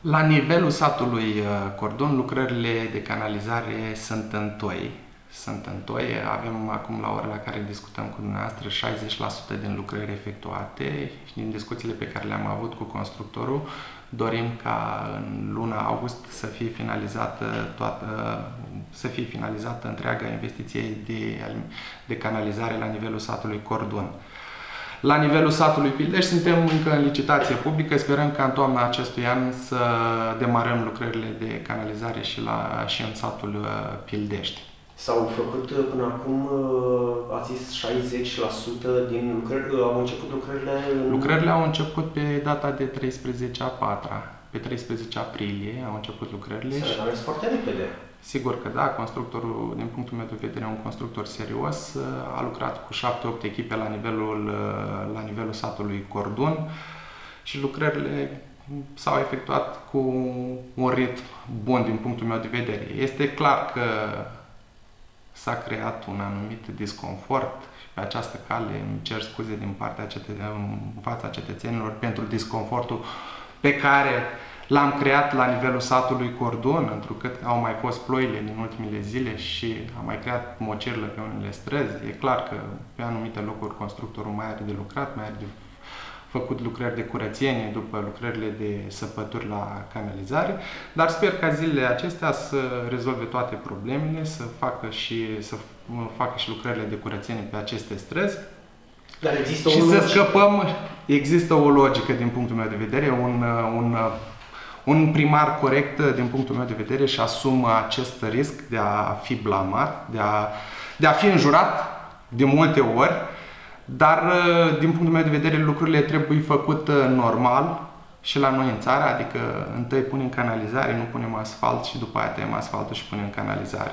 La nivelul satului Cordun, lucrările de canalizare sunt în toi. Avem acum, la ora la care discutăm cu dumneavoastră, 60% din lucrări efectuate și din discuțiile pe care le-am avut cu constructorul, dorim ca în luna august să fie finalizată întreaga investiție de canalizare la nivelul satului Cordun. La nivelul satului Pildești suntem încă în licitație publică, sperăm ca în toamna acestui an să demarăm lucrările de canalizare și în satul Pildești. S-au făcut până acum, ați zis, 60% din lucrări, au început lucrările? Lucrările au început pe data de 13/4, pe 13 aprilie au început lucrările. S-a mers foarte repede. Sigur că da, constructorul, din punctul meu de vedere, un constructor serios, a lucrat cu 7-8 echipe la nivelul satului Cordun și lucrările s-au efectuat cu un ritm bun din punctul meu de vedere. Este clar că s-a creat un anumit disconfort și pe această cale îmi cer scuze în fața cetățenilor pentru disconfortul pe care l-am creat la nivelul satului Cordun, întrucât au mai fost ploile din ultimele zile și am mai creat mocerlă pe unele străzi. E clar că pe anumite locuri constructorul mai are de lucrat, mai are de făcut lucrări de curățenie după lucrările de săpături la canalizare, dar sper ca zilele acestea să rezolve toate problemele, să facă și lucrările de curățenie pe aceste străzi. Dar există și să scăpăm, există o logică din punctul meu de vedere, un primar corect din punctul meu de vedere și asumă acest risc de a fi blamat, de a fi înjurat de multe ori, dar din punctul meu de vedere lucrurile trebuie făcute normal și la noi în țară, adică întâi punem canalizare, nu punem asfalt și după aia tăiem asfaltul și punem canalizare.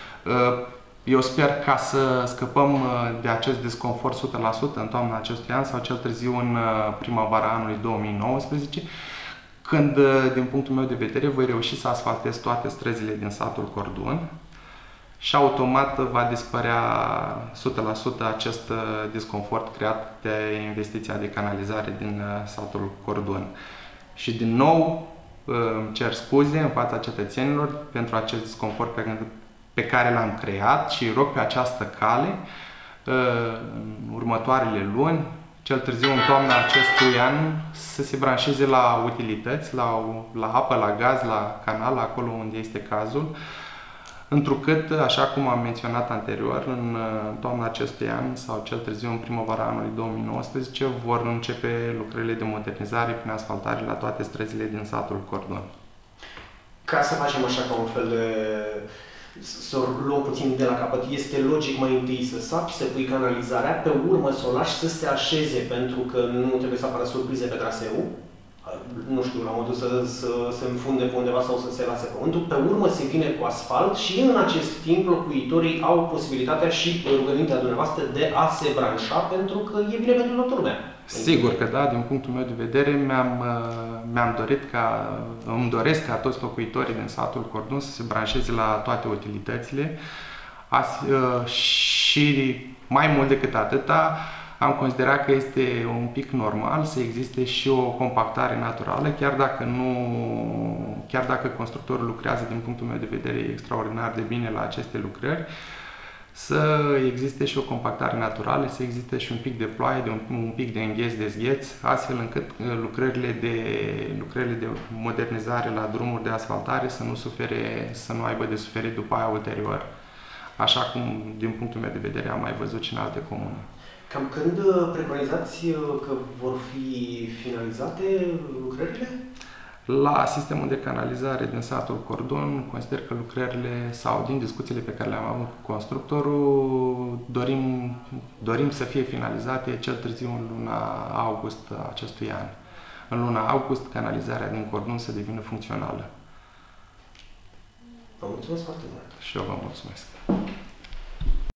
Eu sper ca să scăpăm de acest disconfort 100% în toamna acestui an sau cel târziu în primăvara anului 2019, când, din punctul meu de vedere, voi reuși să asfaltez toate străzile din satul Cordun și automat va dispărea 100% acest disconfort creat de investiția de canalizare din satul Cordun. Și din nou îmi cer scuze în fața cetățenilor pentru acest disconfort pe care l-am creat și rog pe această cale în următoarele luni, cel târziu în toamna acestui an, să se branșeze la utilități, la apă, la gaz, la canal, acolo unde este cazul, întrucât, așa cum am menționat anterior, în toamna acestui an sau cel târziu în primăvara anului 2019 vor începe lucrările de modernizare prin asfaltare la toate străzile din satul Cordun. Ca să facem așa ca un fel de... să o luăm puțin de la capăt, este logic mai întâi să sapi, să pui canalizarea, pe urmă să o lași să se așeze, pentru că nu trebuie să apară surprize pe traseu, nu știu, la modul să se înfunde pe undeva sau să se lase pământul, pe urmă se vine cu asfalt și în acest timp locuitorii au posibilitatea și rugămintea dumneavoastră de a se branșa, pentru că e bine pentru toată lumea. Sigur că da, din punctul meu de vedere îmi doresc ca toți locuitorii din satul Cordun să se branșeze la toate utilitățile și mai mult decât atâta, am considerat că este un pic normal să existe și o compactare naturală, chiar dacă constructorul lucrează din punctul meu de vedere extraordinar de bine la aceste lucrări, să existe și o compactare naturală, să existe și un pic de ploaie, un pic de îngheț-dezgheț, astfel încât lucrările de modernizare la drumuri de asfaltare să nu aibă de suferit după aia ulterior, așa cum, din punctul meu de vedere, am mai văzut și în alte comune. Cam când preconizați că vor fi finalizate lucrările? La sistemul de canalizare din satul Cordun, consider că lucrările, sau din discuțiile pe care le-am avut cu constructorul, dorim să fie finalizate cel târziu în luna august acestui an. În luna august, canalizarea din Cordun să devină funcțională. Vă mulțumesc foarte mult! Și eu vă mulțumesc!